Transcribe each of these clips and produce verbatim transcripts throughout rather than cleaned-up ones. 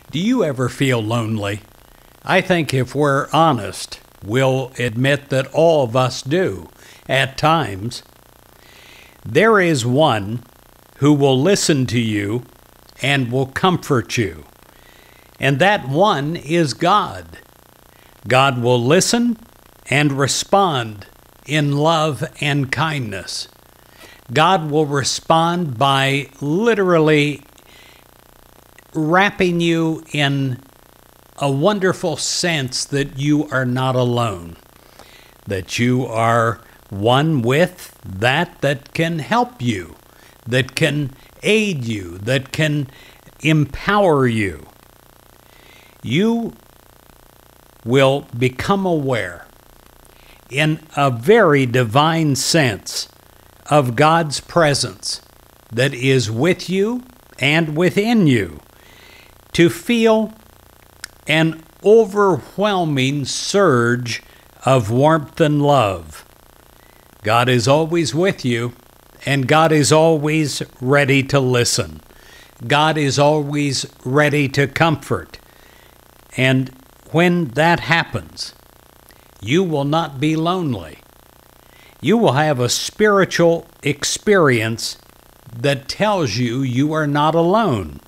Do you ever feel lonely? I think if we're honest, we'll admit that all of us do, at times. There is one who will listen to you and will comfort you. And that one is God. God will listen and respond in love and kindness. God will respond by literally wrapping you in a wonderful sense that you are not alone, that you are one with that that can help you, that can aid you, that can empower you. You will become aware in a very divine sense of God's presence that is with you and within you, to feel an overwhelming surge of warmth and love. God is always with you, and God is always ready to listen. God is always ready to comfort. And when that happens, you will not be lonely. You will have a spiritual experience that tells you you are not alone.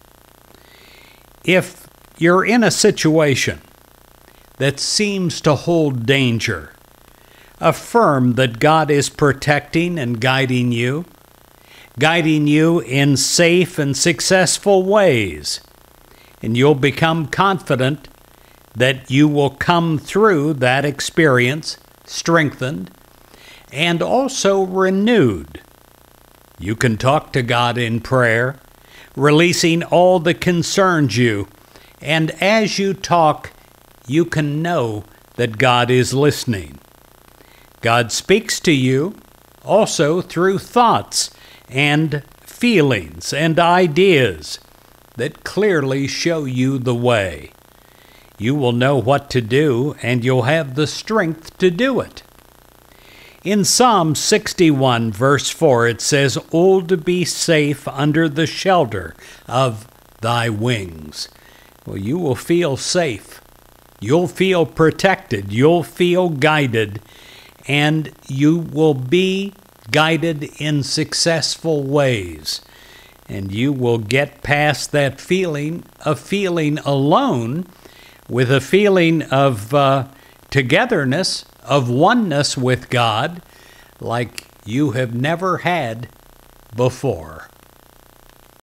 If you're in a situation that seems to hold danger, affirm that God is protecting and guiding you, guiding you in safe and successful ways, and you'll become confident that you will come through that experience strengthened and also renewed. You can talk to God in prayer, releasing all that concerns you, and as you talk, you can know that God is listening. God speaks to you also through thoughts and feelings and ideas that clearly show you the way. You will know what to do, and you'll have the strength to do it. In Psalm sixty-one, verse four, it says, "Oh, to be safe under the shelter of thy wings." Well, you will feel safe. You'll feel protected. You'll feel guided. And you will be guided in successful ways. And you will get past that feeling of feeling alone with a feeling of uh, togetherness, of oneness with God, like you have never had before.